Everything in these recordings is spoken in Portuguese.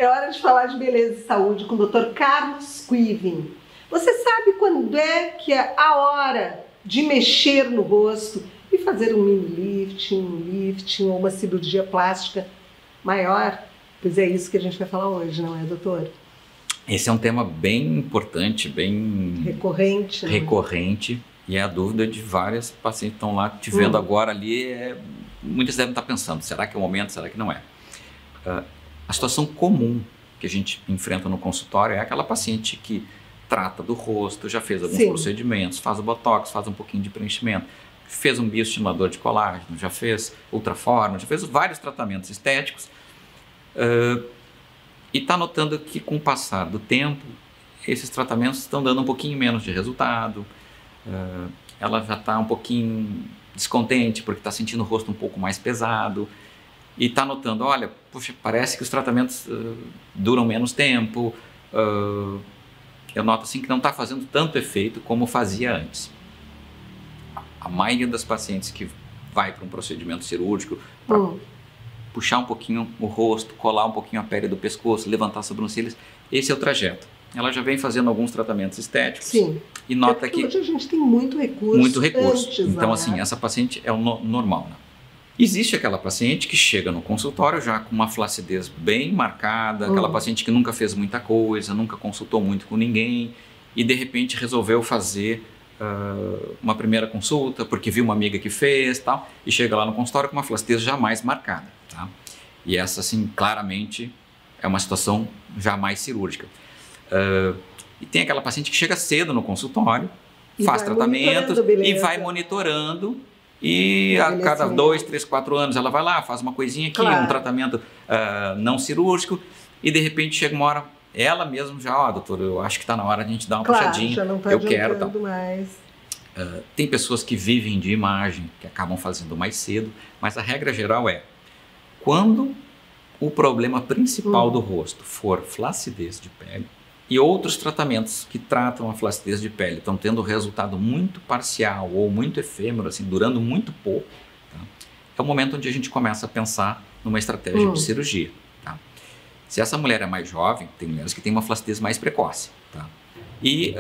É hora de falar de beleza e saúde com o Dr. Carlos Quivin. Você sabe quando é que é a hora de mexer no rosto e fazer um mini lifting, um lifting ou uma cirurgia plástica maior? Pois é isso que a gente vai falar hoje, não é, doutor? Esse é um tema bem importante, bem recorrente, e é a dúvida de várias pacientes que estão lá te vendo agora ali. Muitas devem estar pensando, será que é o momento, será que não é? A situação comum que a gente enfrenta no consultório é aquela paciente que trata do rosto, já fez alguns procedimentos, faz o botox, faz um pouquinho de preenchimento, fez um bioestimulador de colágeno, já fez ultraforma, já fez vários tratamentos estéticos, e está notando que com o passar do tempo, esses tratamentos estão dando um pouquinho menos de resultado, ela já está um pouquinho descontente porque está sentindo o rosto um pouco mais pesado e está notando, olha, puxa, parece que os tratamentos duram menos tempo, eu noto assim que não está fazendo tanto efeito como fazia antes. A maioria das pacientes que vai para um procedimento cirúrgico, para puxar um pouquinho o rosto, colar um pouquinho a pele do pescoço, levantar as sobrancelhas, esse é o trajeto. Ela já vem fazendo alguns tratamentos estéticos e nota que hoje a gente tem muito recurso. Então, assim, essa paciente é o normal, né? Existe aquela paciente que chega no consultório já com uma flacidez bem marcada, aquela paciente que nunca fez muita coisa, nunca consultou muito com ninguém e de repente resolveu fazer uma primeira consulta porque viu uma amiga que fez tal, e chega lá no consultório com uma flacidez já mais marcada. Tá? E essa, assim, claramente é uma situação já mais cirúrgica. E tem aquela paciente que chega cedo no consultório, faz tratamentos e vai monitorando. E a cada 2, 3, 4 anos ela vai lá, faz uma coisinha aqui, um tratamento não cirúrgico, e de repente chega uma hora, ela mesma já, doutor, eu acho que está na hora de a gente dar uma puxadinha, já não tá eu quero tal. Mais. Tem pessoas que vivem de imagem, que acabam fazendo mais cedo, mas a regra geral é, quando o problema principal do rosto for flacidez de pele, e outros tratamentos que tratam a flacidez de pele estão tendo resultado muito parcial ou muito efêmero, assim, durando muito pouco, tá? É o momento onde a gente começa a pensar numa estratégia de cirurgia. Tá? Se essa mulher é mais jovem, tem mulheres que têm uma flacidez mais precoce. Tá? E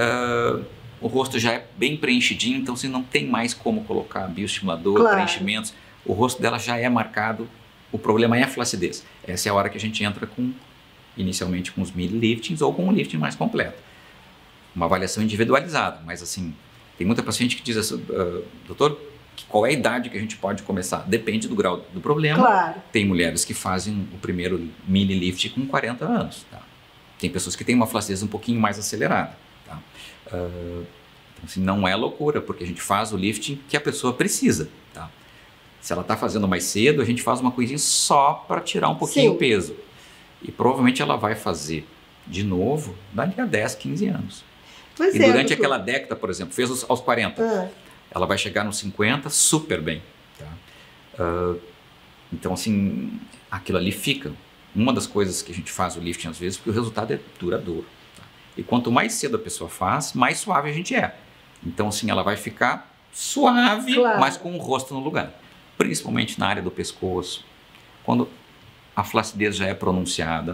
o rosto já é bem preenchidinho, então você não tem mais como colocar bioestimulador, preenchimentos. O rosto dela já é marcado, o problema é a flacidez. Essa é a hora que a gente entra inicialmente com os mini liftings ou com um lifting mais completo. Uma avaliação individualizada, mas assim, tem muita paciente que diz assim, doutor, qual é a idade que a gente pode começar? Depende do grau do problema. Tem mulheres que fazem o primeiro mini lift com 40 anos. Tá? Tem pessoas que têm uma flacidez um pouquinho mais acelerada. Tá? Então, assim, não é loucura, porque a gente faz o lifting que a pessoa precisa. Tá? Se ela está fazendo mais cedo, a gente faz uma coisinha só para tirar um pouquinho o peso. E provavelmente ela vai fazer de novo daqui a 10, 15 anos. E durante aquela década, por exemplo, fez aos 40, ela vai chegar nos 50 super bem. Tá? Então, assim, aquilo ali fica. Uma das coisas que a gente faz o lifting às vezes, porque o resultado é duradouro. Tá? E quanto mais cedo a pessoa faz, mais suave a gente é. Então, assim, ela vai ficar suave, mas com o rosto no lugar. Principalmente na área do pescoço, quando a flacidez já é pronunciada,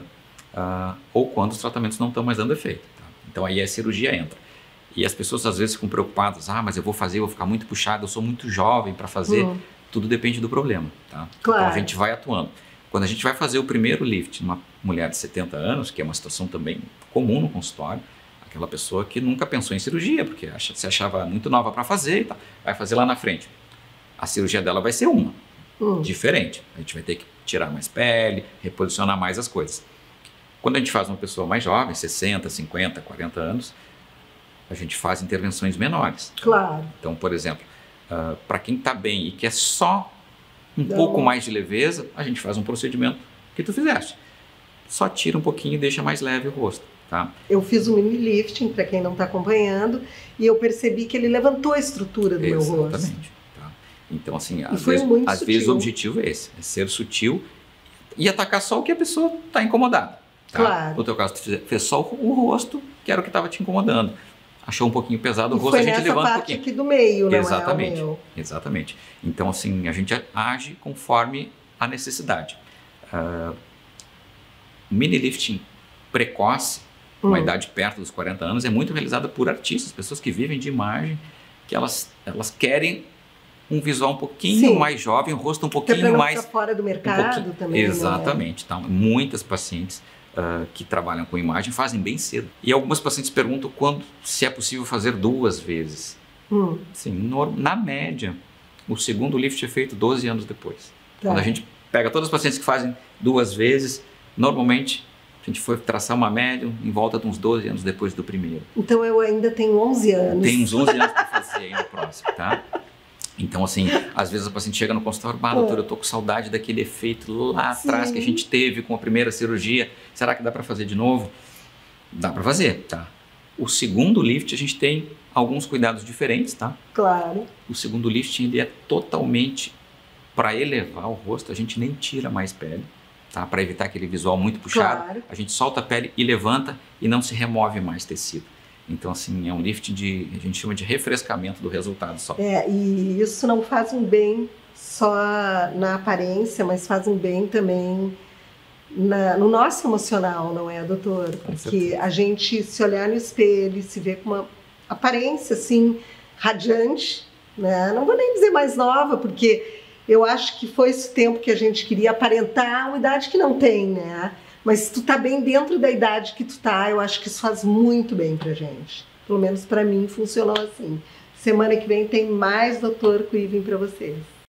ou quando os tratamentos não estão mais dando efeito. Tá? Então aí a cirurgia entra. E as pessoas às vezes ficam preocupadas, mas eu vou ficar muito puxado, eu sou muito jovem para fazer. Tudo depende do problema. Tá? Então a gente vai atuando. Quando a gente vai fazer o primeiro lift numa mulher de 70 anos, que é uma situação também comum no consultório, aquela pessoa que nunca pensou em cirurgia, porque se achava muito nova para fazer e tal, vai fazer lá na frente. A cirurgia dela vai ser uma, diferente. A gente vai ter que tirar mais pele, reposicionar mais as coisas. Quando a gente faz uma pessoa mais jovem, 60, 50, 40 anos, a gente faz intervenções menores. Então, por exemplo, para quem está bem e quer só pouco mais de leveza, a gente faz um procedimento que tu fizeste. Só tira um pouquinho e deixa mais leve o rosto. Tá? Eu fiz um mini lifting, para quem não está acompanhando, e eu percebi que ele levantou a estrutura do meu rosto. Exatamente. Então, assim, às vezes o objetivo é esse, é ser sutil e atacar só o que a pessoa está incomodada. Tá? No teu caso, tu fez só o rosto, que era o que estava te incomodando. Achou um pouquinho pesado o rosto, a gente levanta um pouquinho. Aqui do meio, não exatamente, é o meu. Exatamente. Então, assim, a gente age conforme a necessidade. O mini lifting precoce, uma idade perto dos 40 anos, é muito realizada por artistas, pessoas que vivem de imagem, que elas querem um visual um pouquinho mais jovem, um rosto um pouquinho mais... Ficar fora do mercado também. Exatamente. Né? Então, muitas pacientes que trabalham com imagem fazem bem cedo. E algumas pacientes perguntam se é possível fazer 2 vezes. Sim, na média, o segundo lift é feito 12 anos depois. Tá. Quando a gente pega todas as pacientes que fazem 2 vezes, normalmente a gente foi traçar uma média em volta de uns 12 anos depois do primeiro. Então eu ainda tenho 11 anos. Tem uns 11 anos para fazer aí no próximo, tá? Então, assim, às vezes a paciente chega no consultório, doutor, eu tô com saudade daquele efeito lá atrás que a gente teve com a primeira cirurgia. Será que dá para fazer de novo? Dá para fazer, tá? O segundo lift a gente tem alguns cuidados diferentes, tá? Claro. O segundo lift ele é totalmente para elevar o rosto, a gente nem tira mais pele, tá? Para evitar aquele visual muito puxado. Claro. A gente solta a pele e levanta e não se remove mais tecido. Então, assim, é um lift a gente chama de refrescamento do resultado só. E isso não faz um bem só na aparência, mas faz um bem também no nosso emocional, não é, doutor? Porque a gente se olhar no espelho, se ver com uma aparência, assim, radiante, né? Não vou nem dizer mais nova, porque eu acho que foi esse tempo que a gente queria aparentar uma idade que não tem, né? Mas se tu tá bem dentro da idade que tu tá, eu acho que isso faz muito bem pra gente. Pelo menos pra mim funcionou assim. Semana que vem tem mais Dr. Quiven pra vocês.